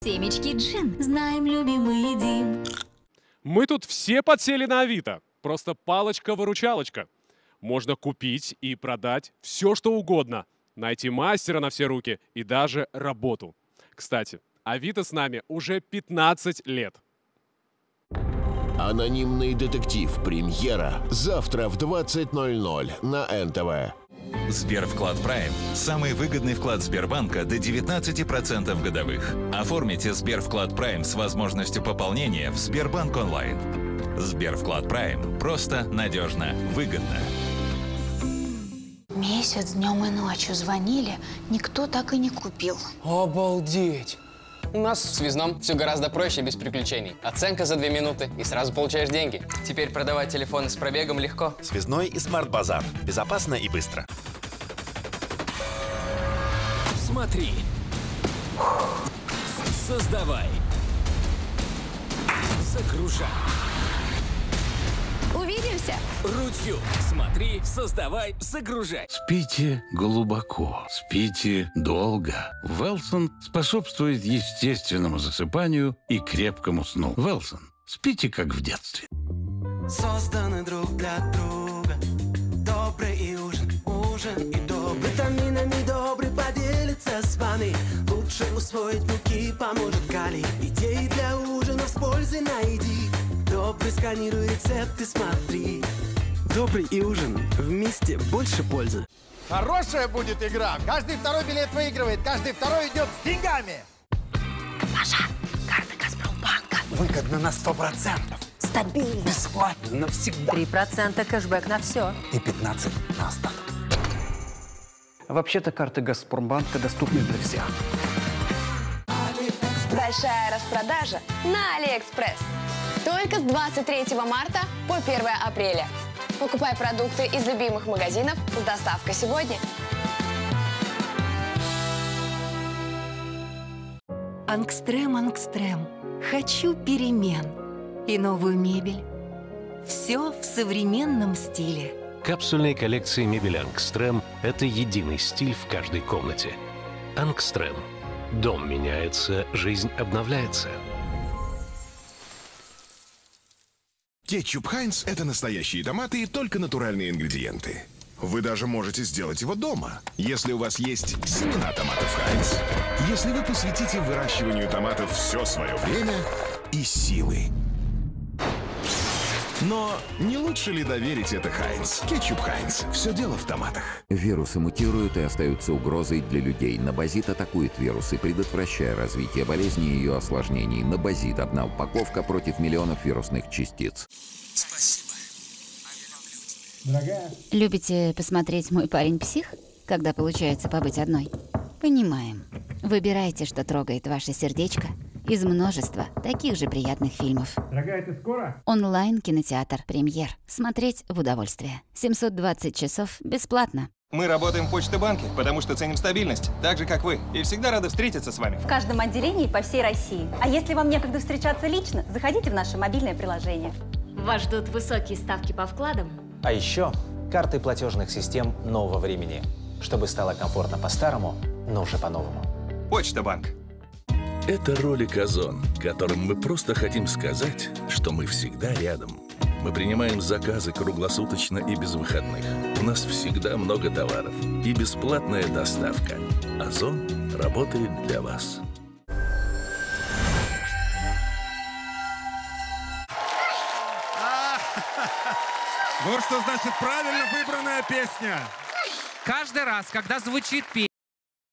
Семечки джин. Знаем, любим и едим. Мы тут все подсели на Авито. Просто палочка-выручалочка. Можно купить и продать все, что угодно. Найти мастера на все руки и даже работу. Кстати, Авито с нами уже 15 лет. Анонимный детектив. Премьера. Завтра в 20:00 на НТВ. Сбервклад Прайм – самый выгодный вклад Сбербанка до 19% годовых. Оформите Сбервклад Прайм с возможностью пополнения в Сбербанк онлайн. Сбервклад Прайм – просто, надежно, выгодно. Месяц днем и ночью звонили, никто так и не купил. Обалдеть! У нас в связном все гораздо проще, без приключений. Оценка за 2 минуты и сразу получаешь деньги. Теперь продавать телефоны с пробегом легко. Связной и смарт-базар. Безопасно и быстро. Смотри. Создавай. Загружай. Увидимся! Рутью. Смотри, создавай, загружай. Спите глубоко, спите долго. Велсон способствует естественному засыпанию и крепкому сну. Велсон. Спите, как в детстве. Созданы друг для друга. Добрый ужин, ужин и добрый. Витаминами добрый поделится с вами. Лучше усвоить белки поможет калий. Идеи для ужина с пользой найди. Добрый, сканируй рецепты, смотри. Добрый и ужин. Вместе больше пользы. Хорошая будет игра. Каждый второй билет выигрывает. Каждый второй идет с деньгами. Паша, карта Газпромбанка. Выгодно на 100%. Стабильно. Бесплатно навсегда. 3% кэшбэк на все. И 15 на остаток. Вообще-то карты Газпромбанка доступны для всех. Большая распродажа на Алиэкспресс. Только с 23 марта по 1 апреля. Покупай продукты из любимых магазинов с доставкой сегодня. Ангстрем, Ангстрем. Хочу перемен. И новую мебель. Все в современном стиле. Капсульные коллекции мебели Ангстрем – это единый стиль в каждой комнате. Ангстрем. Дом меняется, жизнь обновляется. Кетчуп Хайнц – это настоящие томаты и только натуральные ингредиенты. Вы даже можете сделать его дома, если у вас есть семена томатов Хайнц. Если вы посвятите выращиванию томатов все свое время и силы. Но не лучше ли доверить это Хайнц? Кетчуп Хайнц. Все дело в томатах. Вирусы мутируют и остаются угрозой для людей. Нобазит атакует вирусы, предотвращая развитие болезни и ее осложнений. Нобазит – одна упаковка против миллионов вирусных частиц. Спасибо. Дорогая. Любите посмотреть «Мой парень псих», когда получается побыть одной? Понимаем. Выбирайте, что трогает ваше сердечко из множества таких же приятных фильмов. Дорогая, ты скоро? Онлайн-кинотеатр «Премьер». Смотреть в удовольствие. 720 часов бесплатно. Мы работаем в Почта банке, потому что ценим стабильность, так же, как вы. И всегда рады встретиться с вами. В каждом отделении по всей России. А если вам некогда встречаться лично, заходите в наше мобильное приложение. Вас ждут высокие ставки по вкладам. А еще карты платежных систем нового времени. Чтобы стало комфортно по-старому, но уже по-новому. Почта банк. Это ролик Озон, которым мы просто хотим сказать, что мы всегда рядом. Мы принимаем заказы круглосуточно и без выходных. У нас всегда много товаров и бесплатная доставка. Озон работает для вас. Вот что значит правильно выбранная песня. Каждый раз, когда звучит песня,